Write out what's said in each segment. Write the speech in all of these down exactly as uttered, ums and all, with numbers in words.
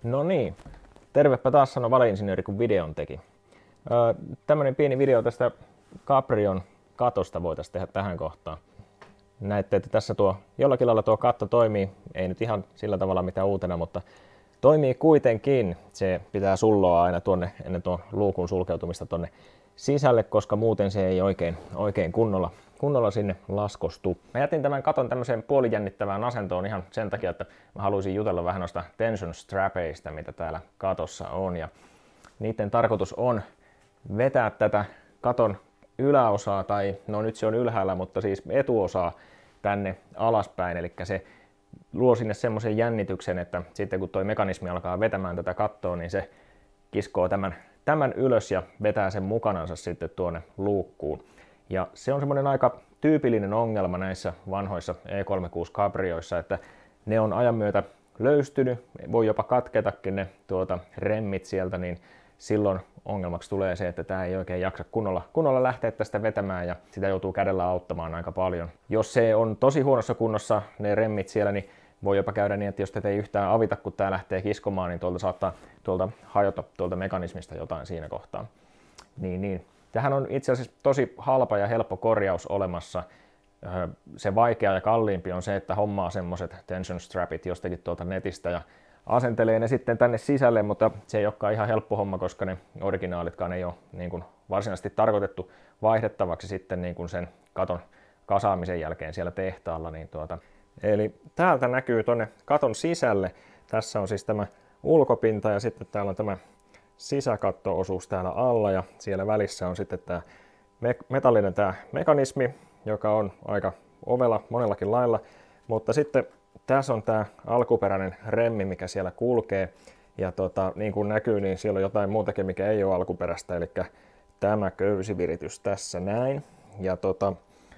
No niin, tervepä taas sano valeinsinööri, kun videon teki. Öö, tämmönen pieni video tästä Caprion katosta voitaisiin tehdä tähän kohtaan. Näette, että tässä tuo jollakin lailla tuo katto toimii, ei nyt ihan sillä tavalla mitä uutena, mutta toimii kuitenkin. Se pitää sulloa aina tuonne ennen tuon luukun sulkeutumista tuonne sisälle, koska muuten se ei oikein, oikein kunnolla, kunnolla sinne laskostu. Mä jätin tämän katon tämmöiseen puolijännittävään asentoon ihan sen takia, että mä haluaisin jutella vähän noista tension strapeista, mitä täällä katossa on. Ja niiden tarkoitus on vetää tätä katon yläosaa, tai no nyt se on ylhäällä, mutta siis etuosaa tänne alaspäin, eli se luo sinne semmoisen jännityksen, että sitten kun toi mekanismi alkaa vetämään tätä kattoa, niin se kiskoo tämän, tämän ylös ja vetää sen mukanansa sitten tuonne luukkuun. Ja se on semmoinen aika tyypillinen ongelma näissä vanhoissa E kolmekymmentäkuusi Cabrioissa, että ne on ajan myötä löystynyt, voi jopa katketakin ne tuota remmit sieltä, niin silloin ongelmaksi tulee se, että tämä ei oikein jaksa kunnolla, kunnolla lähteä tästä vetämään ja sitä joutuu kädellä auttamaan aika paljon. Jos se on tosi huonossa kunnossa ne remmit siellä, niin voi jopa käydä niin, että jos tätä ei yhtään avita, kun tämä lähtee kiskomaan, niin tuolta saattaa tuolta hajota tuolta mekanismista jotain siinä kohtaa. Niin, niin. Tähän on itse asiassa tosi halpa ja helppo korjaus olemassa. Se vaikea ja kalliimpi on se, että hommaa semmoset tension strapit jostakin tuolta netistä ja asentelee ne sitten tänne sisälle, mutta se ei olekaan ihan helppo homma, koska ne originaalitkaan ei ole niin kuin varsinaisesti tarkoitettu vaihdettavaksi sitten niin kuin sen katon kasaamisen jälkeen siellä tehtaalla. Niin tuota. Eli täältä näkyy tuonne katon sisälle. Tässä on siis tämä ulkopinta ja sitten täällä on tämä sisäkatto-osuus täällä alla ja siellä välissä on sitten tämä metallinen tämä mekanismi, joka on aika ovela monellakin lailla, mutta sitten tässä on tämä alkuperäinen remmi, mikä siellä kulkee ja tota, niin kuin näkyy, niin siellä on jotain muutakin, mikä ei ole alkuperäistä, eli tämä köysiviritys tässä näin ja tota,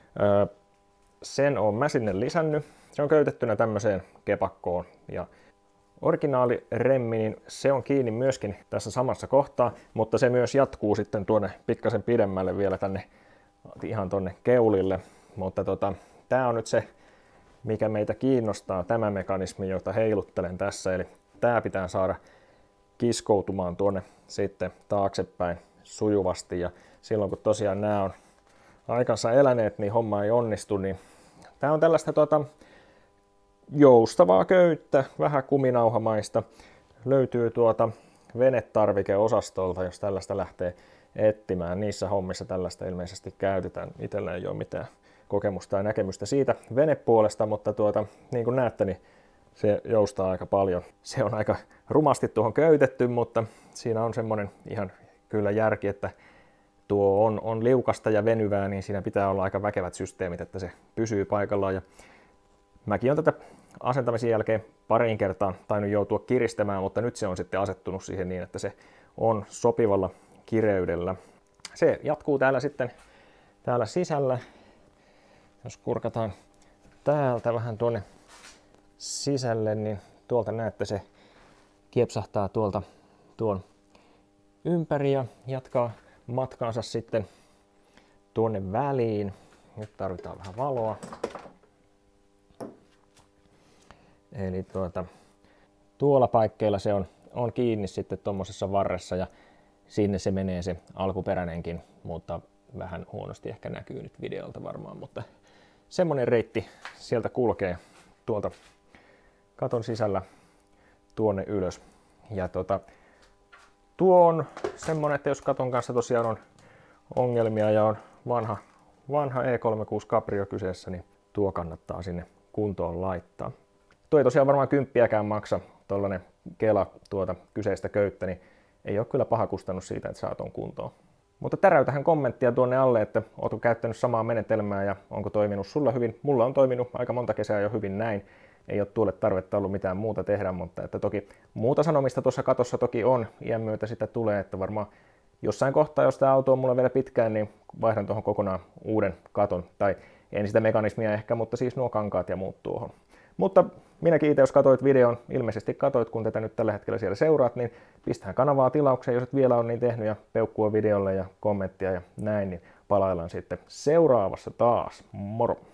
sen olen mä sinne lisännyt. Se on köytettynä tämmöiseen kepakkoon ja originaali remmi, niin se on kiinni myöskin tässä samassa kohtaa, mutta se myös jatkuu sitten tuonne pikkasen pidemmälle vielä tänne ihan tonne keulille. Mutta tota, tää on nyt se, mikä meitä kiinnostaa, tämä mekanismi, jota heiluttelen tässä. Eli tää pitää saada kiskoutumaan tuonne sitten taaksepäin sujuvasti. Ja silloin kun tosiaan nämä on aikansa eläneet, niin homma ei onnistu. Niin tää on tällaista tota, joustavaa köyttä, vähän kuminauhamaista. Löytyy tuota venetarvikeosastolta, jos tällaista lähtee etsimään. Niissä hommissa tällaista ilmeisesti käytetään. Itsellä ei ole mitään kokemusta tai näkemystä siitä venepuolesta, mutta tuota, niin kuin näette, niin se joustaa aika paljon. Se on aika rumasti tuohon köytetty, mutta siinä on semmoinen ihan kyllä järki, että tuo on, on liukasta ja venyvää, niin siinä pitää olla aika väkevät systeemit, että se pysyy paikallaan. Ja mäkin olen tätä asentamisen jälkeen pariin kertaan tainnut joutua kiristämään, mutta nyt se on sitten asettunut siihen niin, että se on sopivalla kireydellä. Se jatkuu täällä sitten täällä sisällä. Jos kurkataan täältä vähän tuonne sisälle, niin tuolta näette se kiepsahtaa tuolta tuon ympäri ja jatkaa matkaansa sitten tuonne väliin. Nyt tarvitaan vähän valoa. Eli tuota, tuolla paikkeilla se on, on kiinni sitten tuommoisessa varressa ja sinne se menee se alkuperäinenkin, mutta vähän huonosti ehkä näkyy nyt videolta varmaan, mutta semmonen reitti sieltä kulkee tuolta katon sisällä tuonne ylös. Ja tuota, tuo on semmonen, että jos katon kanssa tosiaan on ongelmia ja on vanha, vanha E kolmekymmentäkuusi Cabrio kyseessä, niin tuo kannattaa sinne kuntoon laittaa. Tuo ei tosiaan varmaan kymppiäkään maksa, tollanen Kela tuota kyseistä köyttä, niin ei ole kyllä paha kustannus siitä, että saa ton kuntoon. Mutta täräytähän kommenttia tuonne alle, että ootko käyttänyt samaa menetelmää ja onko toiminut sulla hyvin. Mulla on toiminut aika monta kesää jo hyvin näin. Ei ole tuolle tarvetta ollut mitään muuta tehdä, mutta että toki muuta sanomista tuossa katossa toki on. Iän myötä sitä tulee, että varmaan jossain kohtaa, jos tämä auto on mulla vielä pitkään, niin vaihdan tuohon kokonaan uuden katon. Tai en sitä mekanismia ehkä, mutta siis nuo kankaat ja muut tuohon. Mutta minäkin itse, jos katoit videon, ilmeisesti katoit, kun tätä nyt tällä hetkellä siellä seuraat, niin pistähän kanavaa tilaukseen, jos et vielä ole niin tehnyt, ja peukkua videolle ja kommenttia ja näin, niin palaillaan sitten seuraavassa taas. Moro!